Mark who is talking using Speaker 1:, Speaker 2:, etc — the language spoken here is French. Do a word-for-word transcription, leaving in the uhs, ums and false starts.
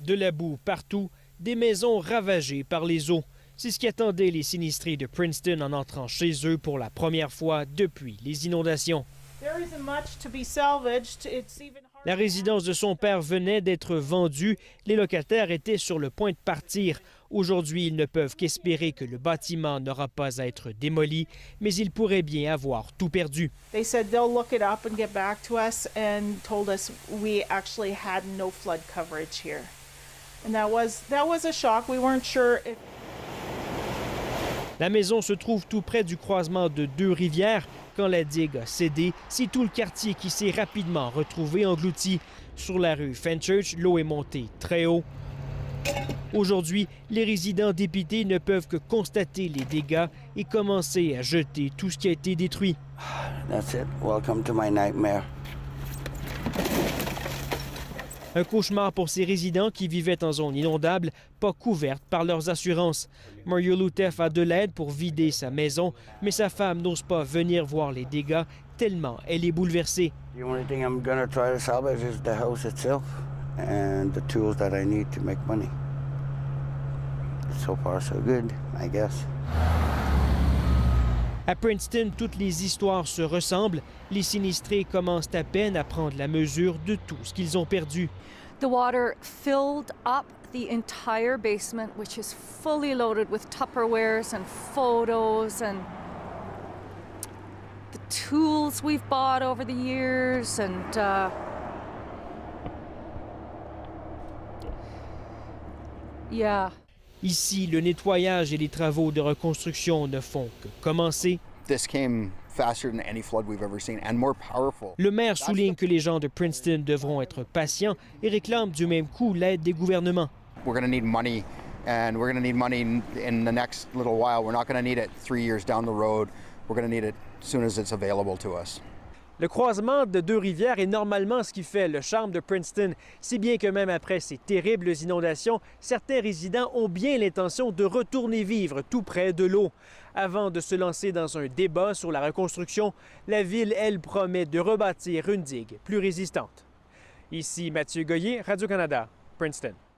Speaker 1: De la boue partout, des maisons ravagées par les eaux. C'est ce qui attendait les sinistrés de Princeton en entrant chez eux pour la première fois depuis les inondations. La résidence de son père venait d'être vendue. Les locataires étaient sur le point de partir. Aujourd'hui, ils ne peuvent qu'espérer que le bâtiment n'aura pas à être démoli, mais ils pourraient bien avoir tout perdu.
Speaker 2: They said they'll look it up and get back to us and told us we actually had no flood coverage here. And that was that was a shock. We weren't sure if...
Speaker 1: La maison se trouve tout près du croisement de deux rivières. Quand la digue a cédé, c'est tout le quartier qui s'est rapidement retrouvé englouti. Sur la rue Fenchurch, l'eau est montée très haut. Aujourd'hui, les résidents dépités ne peuvent que constater les dégâts et commencer à jeter tout ce qui a été détruit.
Speaker 3: That's it. Welcome to my nightmare.
Speaker 1: Un cauchemar pour ces résidents qui vivaient en zone inondable, pas couverte par leurs assurances. Mario Loutef a de l'aide pour vider sa maison, mais sa femme n'ose pas venir voir les dégâts tellement elle est bouleversée.
Speaker 3: The only thing I'm gonna try to salvage is the house itself and the tools that I need to make money. So far, so good, I guess.
Speaker 1: À Princeton, toutes les histoires se ressemblent. Les sinistrés commencent à peine à prendre la mesure de tout ce qu'ils ont perdu.
Speaker 4: The water filled up the entire basement, which is fully loaded with Tupperwares and photos and the tools we've bought over the years and uh, yeah.
Speaker 1: Ici, le nettoyage et les travaux de reconstruction ne font que commencer.
Speaker 5: This came faster than any flood we've ever seen and more powerful.
Speaker 1: Le maire souligne que les gens de Princeton devront être patients et réclame du même coup l'aide des gouvernements.
Speaker 5: We're going to need money and we're going to need money in, in the next little while. We're not going to need it three years down the road. We're going to need it as soon as it's available to us.
Speaker 1: Le croisement de deux rivières est normalement ce qui fait le charme de Princeton, si bien que même après ces terribles inondations, certains résidents ont bien l'intention de retourner vivre tout près de l'eau. Avant de se lancer dans un débat sur la reconstruction, la ville, elle, promet de rebâtir une digue plus résistante. Ici Mathieu Goyer, Radio-Canada, Princeton.